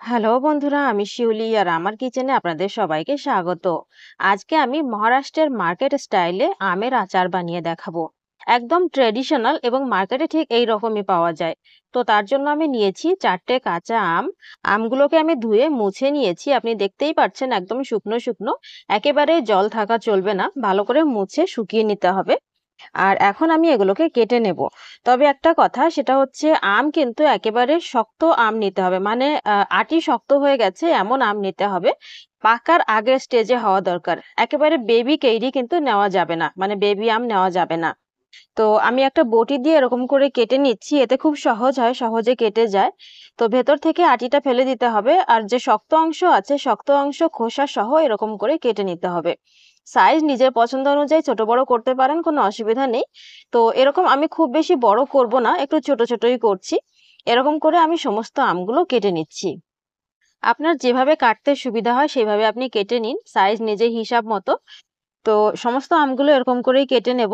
Hello বন্ধুরা, আমি শিউলি আর আমার কিচেনে আপনাদের সবাইকে স্বাগত। আজকে আমি মহারাষ্ট্রের মার্কেট স্টাইলে আমের আচার বানিয়ে দেখাবো। একদম ট্রেডিশনাল এবং মার্কেটে ঠিক এই রকমই পাওয়া যায়। তো তার জন্য আমি নিয়েছি 4টে কাঁচা আম। আমগুলোকে আমি ধুয়ে মুছে নিয়েছি, আপনি দেখতেই পাচ্ছেন একদম শুকনো শুকনো। একেবারে জল থাকা চলবে না, ভালো করে মুছে শুকিয়ে নিতে হবে। আর এখন আমি এগুলোকে কেটে নেব। তবে একটা কথা, সেটা হচ্ছে আম কিন্তু একেবারে শক্ত আম নিতে হবে। মানে আটি শক্ত হয়ে গেছে এমন আম নিতে হবে। পাকার আগের স্টেজে হওয়া দরকার। একেবারে বেবি কেইড়ি কিন্তু নেওয়া যাবে না। মানে বেবি আম নেওয়া যাবে না। তো আমি একটা বটি দিয়ে এরকম করে কেটে নিচ্ছি। এতে খুব সহজ হয়, সহজে কেটে যায়। তো ভেতর থেকে আটিটা ফেলে দিতে হবে। আর যে শক্ত অংশ আছে, শক্ত অংশ খোসা সহ এরকম করে কেটে নিতে হবে। সাইজ নিজের পছন্দ অনুযায়ী ছোট বড় করতে পারেন, কোনো অসুবিধা নেই। তো এরকম আমি খুব বেশি বড় করব না, একটু ছোট ছোটই করছি। এরকম করে আমি সমস্ত আমগুলো কেটে নিচ্ছি। আপনার যেভাবে কাটতে সুবিধা হয় সেভাবে আপনি কেটে নিন, সাইজ নিজের হিসাব মতো। তো সমস্ত আমগুলো এরকম করেই কেটে নেব।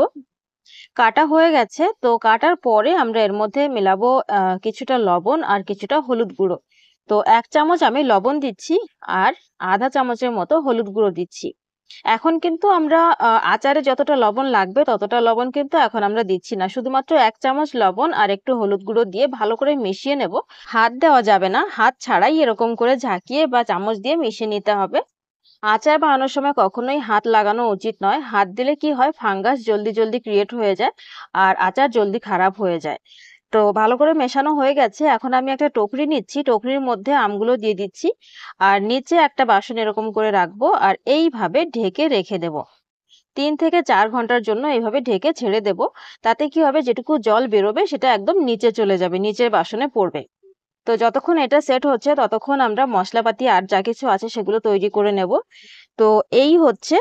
কাটা হয়ে গেছে। তো কাটার পরে আমরা এর মধ্যে মেলাবো কিছুটা লবণ আর কিছুটা হলুদ গুঁড়ো। তো 1 চামচ আমি লবণ দিচ্ছি আর আধা চামচের মতো হলুদ গুঁড়ো দিচ্ছি। এখন কিন্তু আমরা আচারে যতটা লবণ লাগবে ততটা লবণ কিন্তু এখন আমরা দিচ্ছি না। শুধুমাত্র 1 চামচ লবণ আর একটু হলুদ গুঁড়ো দিয়ে ভালো করে মিশিয়ে নেব। হাত দেওয়া যাবে না, হাত ছাড়াই এরকম করে ঝাঁকিয়ে বা চামচ দিয়ে মিশিয়ে নিতে হবে। আচার বানানোর সময় কখনোই হাত লাগানো উচিত নয়। হাত দিলে কি হয়, ফাঙ্গাস জলদি জলদি ক্রিয়েট হয়ে যায় আর আচার জলদি খারাপ হয়ে যায়। তো ভালো করে মেশানো হয়ে গেছে। এখন আমি একটা টকরি নিচ্ছি, টকরির মধ্যে আমগুলো দিয়ে দিচ্ছি আর নিচে একটা বাসন এরকম করে রাখবো আর এইভাবে ঢেকে রেখে দেব। 3 থেকে 4 ঘন্টার জন্য এইভাবে ঢেকে ছেড়ে দেব। তাতে কি হবে, যেটুকু জল বেরোবে সেটা একদম নিচে চলে যাবে, নিচের বাসনে পড়বে। তো যতক্ষণ এটা সেট হচ্ছে ততক্ষণ আমরা মশলাপাতি আর যা কিছু আছে সেগুলো তৈরি করে নেব। তো এই হচ্ছে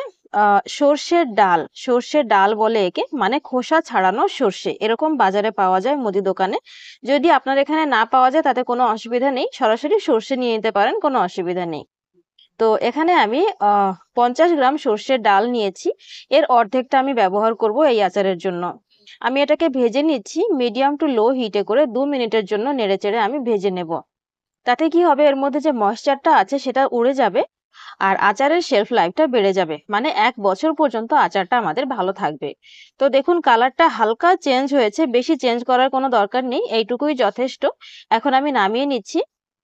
সর্ষের ডাল। সর্ষের ডাল বলে একে, মানে খোসা ছাড়ানো সর্ষে। এরকম বাজারে পাওয়া যায় মুদি দোকানে। যদি আপনার এখানে না পাওয়া যায় তাতে কোনো অসুবিধা নেই, সরাসরি সর্ষে নিয়ে নিতে পারেন, কোনো অসুবিধা নেই। তো এখানে আমি 50 গ্রাম সর্ষের ডাল নিয়েছি। এর অর্ধেকটা আমি ব্যবহার করব এই আচারের জন্য। আমি এটাকে ভেজে নিচ্ছি মিডিয়াম টু লো হিটে করে। 2 মিনিটের জন্য নেড়েচেড়ে আমি ভেজে নেব। তাতে কি হবে, এর মধ্যে যে ময়েশ্চারটা আছে সেটা উড়ে যাবে আর আচারের শেলফ লাইফটা বেড়ে যাবে। মানে 1 বছর পর্যন্ত আচারটা আমাদের ভালো থাকবে। তো দেখুন কালারটা হালকা চেঞ্জ হয়েছে, বেশি চেঞ্জ করার কোনো দরকার নেই, এইটুকুই যথেষ্ট। এখন আমি নামিয়ে নিচ্ছি।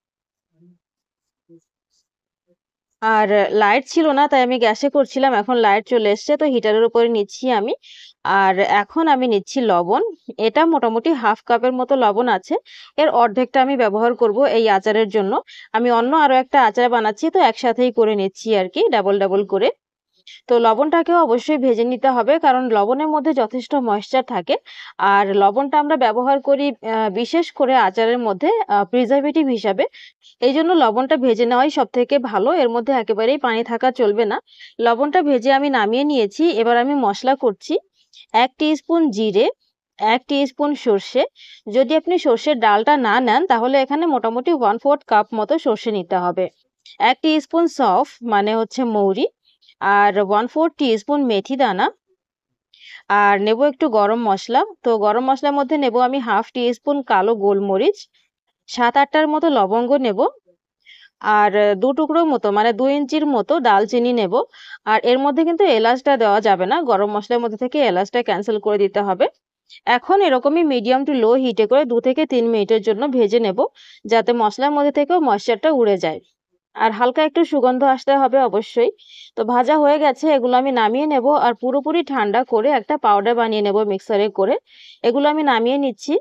আর লাইট ছিল না, তাই আমি গ্যাসে করছিলাম। এখন লাইট চলে এসছে, তো হিটারের উপরে নিচ্ছি আমি। আর এখন আমি নিচ্ছি লবণ। এটা মোটামুটি হাফ কাপের মতো লবণ আছে। এর অর্ধেকটা আমি ব্যবহার করব এই আচারের জন্য। আমি অন্য আরো একটা আচার বানাচ্ছি, তো একসাথেই করে নিচ্ছি আর কি, ডাবল ডাবল করে। তো লবণটাকেও অবশ্যই ভেজে নিতে হবে, কারণ লবণের মধ্যে যথেষ্ট ময়েশ্চার থাকে। আর লবণটা আমরা ব্যবহার করি বিশেষ করে আচারের মধ্যে প্রিজারভেটিভ হিসাবে। এইজন্য লবণটা ভেজে নেওয়াই সবথেকে ভালো। এর মধ্যে একেবারেই পানি থাকা চলবে না। লবণটা ভেজে আমি নামিয়ে নিয়েছি। এবার আমি মসলা করছি। 1 টিস্পুন জিরে, 1 টিস্পুন সর্ষে। যদি আপনি সর্ষের ডালটা না নেন তাহলে এখানে মোটামুটি 1/4 কাপ মতো সর্ষে নিতে হবে। 1 টিস্পুন সৌফ মানে হচ্ছে মৌরি, আর 1/4 টিস্পুন মেথি দানা, আর নেব একটু গরম মসলা। তো গরম মসলার মধ্যে নেব আমি হাফ টিস্পুন কালো গোলমরিচ, 7-8টার মতো লবঙ্গ নেব, আর 2 টুকরো মতো মানে 2 ইঞ্চির মতো দালচিনি নেব। আর এর মধ্যে কিন্তু এলাচটা দেওয়া যাবে না, গরম মসলার মধ্যে থেকে এলাচটা ক্যান্সেল করে দিতে হবে। এখন এরকমই মিডিয়াম টু লো হিটে করে 2 থেকে 3 মিনিটের জন্য ভেজে নেব, যাতে মসলার মধ্যে থেকেও ময়েশ্চারটা উড়ে যায়। আর হালকা একটু সুগন্ধ আসতে হবে অবশ্যই। তো ভাজা হয়ে গেছে, এগুলো আমি নামিয়ে নেব আর পুরোপুরি ঠান্ডা করে একটা পাউডার বানিয়ে নেব মিক্সারে করে। এগুলো আমি নামিয়ে নিচ্ছি।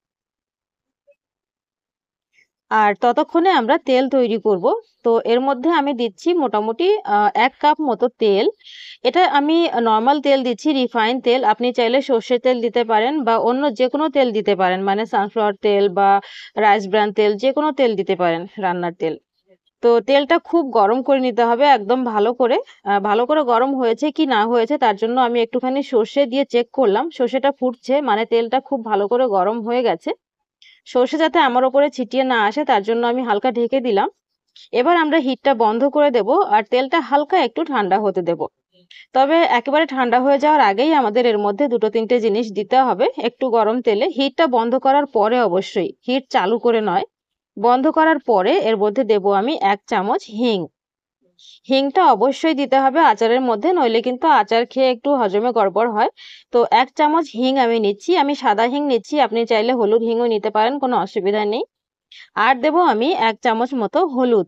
আর ততক্ষণে আমরা তেল তৈরি করব। তো এর মধ্যে আমি দিচ্ছি মোটামুটি 1 কাপ মতো তেল। এটা আমি নরমাল তেল দিচ্ছি, রিফাইন তেল। আপনি চাইলে সর্ষের তেল দিতে পারেন বা অন্য যেকোনো তেল দিতে পারেন, মানে সানফ্লাওয়ার তেল বা রাইস ব্রান তেল, যেকোনো তেল দিতে পারেন, রান্নার তেল। তো তেলটা খুব গরম করে নিতে হবে একদম ভালো করে। ভালো করে গরম হয়েছে কি না হয়েছে তার জন্য আমি একটুখানি সর্ষে দিয়ে চেক করলাম। সর্ষেটা ফুটছে, মানে তেলটা খুব ভালো করে গরম হয়ে গেছে। সর্ষে যাতে আমার উপরে ছিটিয়ে না আসে তার জন্য আমি হালকা ঢেকে দিলাম। এবার আমরা হিটটা বন্ধ করে দেব আর তেলটা হালকা একটু ঠান্ডা হতে দেব। তবে একেবারে ঠান্ডা হয়ে যাওয়ার আগেই আমাদের এর মধ্যে 2-3টে জিনিস দিতে হবে একটু গরম তেলে। হিটটা বন্ধ করার পরে অবশ্যই, হিট চালু করে নয়। বন্ধ করার পরে এর মধ্যে দেব আমি 1 চামচ হিং। হিংটা অবশ্যই দিতে হবে আচারের মধ্যে, নইলে কিন্তু আচার খেয়ে একটু হজমে গড়বড় হয়। তো 1 চামচ হিং আমি নিচ্ছি। আমি সাদা হিং নিচ্ছি। আপনি চাইলে হলুদ হিংও নিতে পারেন, কোনো অসুবিধা নেই। আর দেব আমি 1 চামচ মতো হলুদ।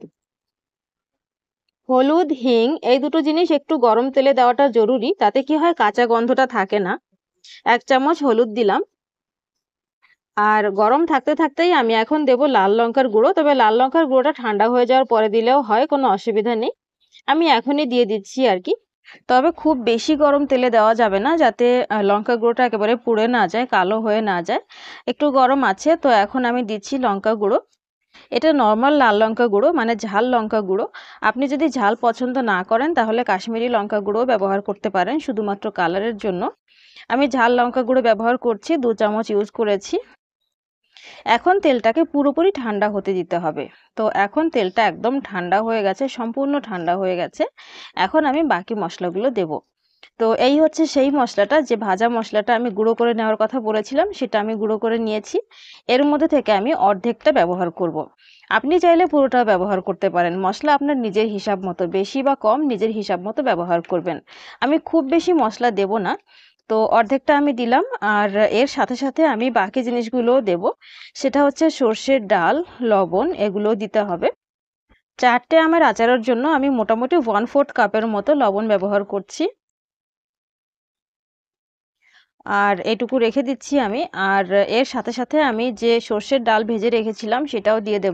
হলুদ, হিং এই দুটো জিনিস একটু গরম তেলে দেওয়াটা জরুরি। তাতে কি হয়, কাঁচা গন্ধটা থাকে না। 1 চামচ হলুদ দিলাম। আর গরম থাকতে থাকতেই আমি এখন দেব লাল লঙ্কার গুঁড়ো। তবে লাল লঙ্কার গুঁড়োটা ঠান্ডা হয়ে যাওয়ার পরে দিলেও হয়, কোনো অসুবিধা নেই। আমি এখনই দিয়ে দিচ্ছি আরকি। তবে খুব বেশি গরম তেলে দেওয়া যাবে না, যাতে লঙ্কা গুঁড়োটা একেবারে পুড়ে না যায়, কালো হয়ে না যায়। একটু গরম আছে, তো এখন আমি দিচ্ছি লঙ্কা গুঁড়ো। এটা নরমাল লাল লঙ্কা গুঁড়ো, মানে ঝাল লঙ্কা গুঁড়ো। আপনি যদি ঝাল পছন্দ না করেন তাহলে কাশ্মীরি লঙ্কা গুঁড়োও ব্যবহার করতে পারেন, শুধুমাত্র কালারের জন্য। আমি ঝাল লঙ্কা গুঁড়ো ব্যবহার করছি, 2 চামচ ইউজ করেছি। এখন তেলটাকে পুরোপুরি ঠান্ডা হতে দিতে হবে। তো এখন তেলটা একদম ঠান্ডা হয়ে গেছে, সম্পূর্ণ ঠান্ডা হয়ে গেছে। এখন আমি বাকি মশলাগুলো দেব। তো এই হচ্ছে সেই মশলাটা, যে ভাজা মশলাটা আমি গুঁড়ো করে নেওয়ার কথা বলেছিলাম, সেটা আমি গুঁড়ো করে নিয়েছি। এর মধ্যে থেকে আমি অর্ধেকটা ব্যবহার করব। আপনি চাইলে পুরোটা ব্যবহার করতে পারেন। মশলা আপনার নিজের হিসাব মতো, বেশি বা কম নিজের হিসাব মতো ব্যবহার করবেন। আমি খুব বেশি মশলা দেব না, তো অর্ধেকটা আমি দিলাম। আর এর সাথে সাথে আমি বাকি জিনিসগুলোও দেব। সেটা হচ্ছে সর্ষের ডাল, লবণ, এগুলো দিতে হবে। 4টে আমের আচারের জন্য আমি মোটামুটি 1/4 কাপের মতো লবণ ব্যবহার করছি। আর এটুকু রেখে দিচ্ছি আমি। আর এর সাথে সাথে আমি যে সর্ষের ডাল ভেজে রেখেছিলাম সেটাও দিয়ে দেব।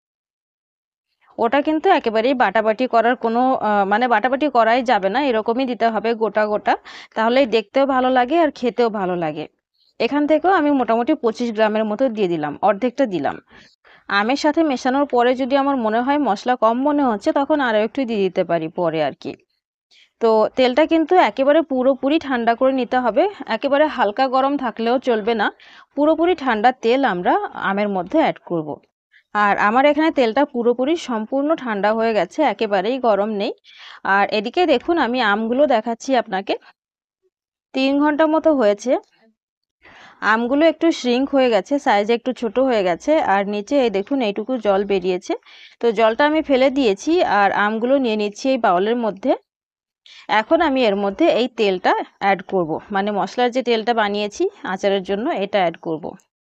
ওটা কিন্তু একেবারেই বাটাবাটি করার কোনো মানে বাটাবাটি করাই যাবে না, এরকমই দিতে হবে গোটা গোটা। তাহলেই দেখতেও ভালো লাগে আর খেতেও ভালো লাগে। এখান থেকেও আমি মোটামুটি 25 গ্রামের মতো দিয়ে দিলাম, অর্ধেকটা দিলাম। আমের সাথে মেশানোর পরে যদি আমার মনে হয় মশলা কম মনে হচ্ছে, তখন আরও একটু দিয়ে দিতে পারি পরে আর কি। তো তেলটা কিন্তু একেবারে পুরোপুরি ঠান্ডা করে নিতে হবে। একেবারে হালকা গরম থাকলেও চলবে না। পুরোপুরি ঠান্ডা তেল আমরা আমের মধ্যে অ্যাড করব। আর আমার এখানে তেলটা পুরোপুরি সম্পূর্ণ ঠান্ডা হয়ে গেছে, একেবারেই গরম নেই। আর এদিকে দেখুন, আমি আমগুলো দেখাচ্ছি আপনাকে। 3 ঘন্টা মতো হয়েছে। আমগুলো একটু শ্রিঙ্ক হয়ে গেছে, সাইজে একটু ছোট হয়ে গেছে। আর নিচে এই দেখুন এইটুকু জল বেরিয়েছে। তো জলটা আমি ফেলে দিয়েছি আর আমগুলো নিয়ে নিচ্ছি এই বাউলের মধ্যে। এখন আমি এর মধ্যে এই তেলটা অ্যাড করব, মানে মশলার যে তেলটা বানিয়েছি আচারের জন্য, এটা অ্যাড করব।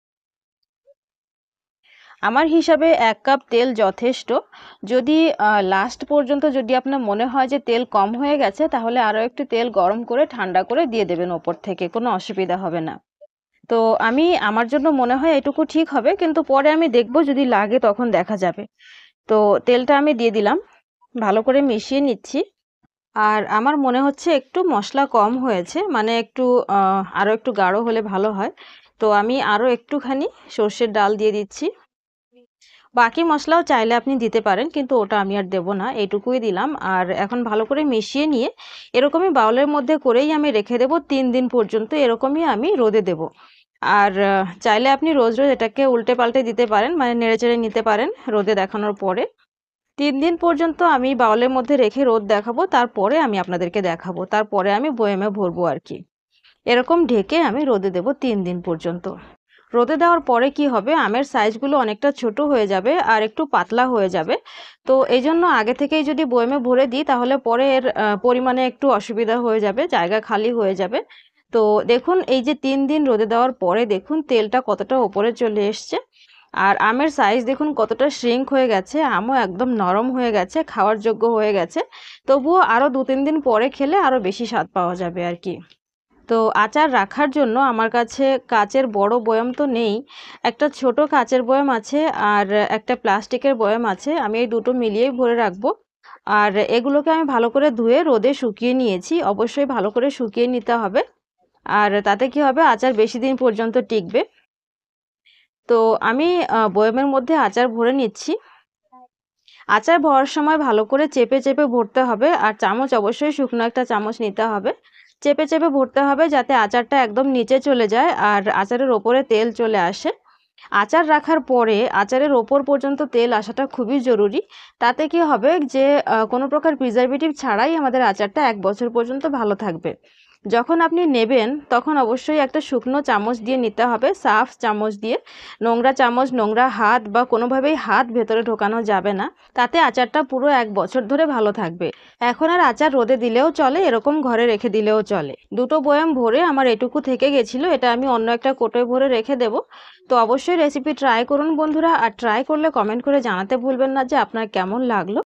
আমার হিসাবে 1 কাপ তেল যথেষ্ট। যদি লাস্ট পর্যন্ত যদি আপনার মনে হয় যে তেল কম হয়ে গেছে, তাহলে আরও একটু তেল গরম করে ঠান্ডা করে দিয়ে দেবেন ওপর থেকে, কোনো অসুবিধা হবে না। তো আমার জন্য মনে হয় এটুকু ঠিক হবে, কিন্তু পরে আমি দেখব, যদি লাগে তখন দেখা যাবে। তো তেলটা আমি দিয়ে দিলাম, ভালো করে মিশিয়ে নিচ্ছি। আর আমার মনে হচ্ছে একটু মশলা কম হয়েছে, মানে একটু আরও একটু গাঢ় হলে ভালো হয়। তো আমি আরও একটুখানি সর্ষের ডাল দিয়ে দিচ্ছি। বাকি মশলাও চাইলে আপনি দিতে পারেন, কিন্তু ওটা আমি আর দেব না, এইটুকুই দিলাম। আর এখন ভালো করে মিশিয়ে নিয়ে এরকমই বাউলের মধ্যে করেই আমি রেখে দেব 3 দিন পর্যন্ত। এরকমই আমি রোদে দেব। আর চাইলে আপনি রোজ রোজ এটাকে উল্টে পাল্টে দিতে পারেন, মানে নেড়েচেড়ে নিতে পারেন রোদে দেখানোর পরে। 3 দিন পর্যন্ত আমি বাউলের মধ্যে রেখে রোদ দেখাবো, তারপরে আমি আপনাদেরকে দেখাবো। তারপরে আমি বয়েমে ভরবো আর কি। এরকম ঢেকে আমি রোদে দেব 3 দিন পর্যন্ত। রোদে দেওয়ার পরে কি হবে, আমের সাইজগুলো অনেকটা ছোট হয়ে যাবে আর একটু পাতলা হয়ে যাবে। তো এই জন্য আগে থেকেই যদি বয়েমে ভরে দিই, তাহলে পরে এর পরিমাণে একটু অসুবিধা হয়ে যাবে, জায়গা খালি হয়ে যাবে। তো দেখুন, এই যে 3 দিন রোদে দেওয়ার পরে দেখুন তেলটা কতটা ওপরে চলে এসছে। আর আমের সাইজ দেখুন কতটা শ্রিঙ্ক হয়ে গেছে, আমও একদম নরম হয়ে গেছে, খাওয়ার যোগ্য হয়ে গেছে। তবুও আরও 2-3 দিন পরে খেলে আরও বেশি স্বাদ পাওয়া যাবে আর কি। তো আচার রাখার জন্য আমার কাছে কাচের বড় বয়াম তো নেই। একটা ছোট কাচের বয়াম আছে আর একটা প্লাস্টিকের বয়াম আছে। আমি এই দুটো মিলিয়েই ভরে রাখবো। আর এগুলোকে আমি ভালো করে ধুয়ে রোদে শুকিয়ে নিয়েছি। অবশ্যই ভালো করে শুকিয়ে নিতে হবে। আর তাতে কি হবে, আচার বেশি দিন পর্যন্ত টিকবে। তো আমি বয়ামের মধ্যে আচার ভরে নিচ্ছি। আচার ভরার সময় ভালো করে চেপে চেপে ভরতে হবে। আর চামচ অবশ্যই শুকনো একটা চামচ নিতে হবে। চেপে চেপে ভরতে হবে, যাতে আচারটা একদম নিচে চলে যায় আর আচারের ওপরে তেল চলে আসে। আচার রাখার পরে আচারের ওপর পর্যন্ত তেল আসাটা খুবই জরুরি। তাতে কি হবে যে কোনো প্রকার প্রিজারভেটিভ ছাড়াই আমাদের আচারটা 1 বছর পর্যন্ত ভালো থাকবে। যখন আপনি নেবেন তখন অবশ্যই একটা শুকনো চামচ দিয়ে নিতে হবে, সাফ চামচ দিয়ে। নোংরা চামচ, নোংরা হাত বা কোনোভাবেই হাত ভেতরে ঢোকানো যাবে না, তাতে আচারটা পুরো 1 বছর ধরে ভালো থাকবে। এখন আর আচার রোদে দিলেও চলে, এরকম ঘরে রেখে দিলেও চলে। দুটো বয়াম ভরে আমার এটুকু থেকে গেছিলো, এটা আমি অন্য একটা কোটোয় ভরে রেখে দেব। তো অবশ্যই রেসিপি ট্রাই করুন বন্ধুরা, আর ট্রাই করলে কমেন্ট করে জানাতে ভুলবেন না যে আপনার কেমন লাগলো।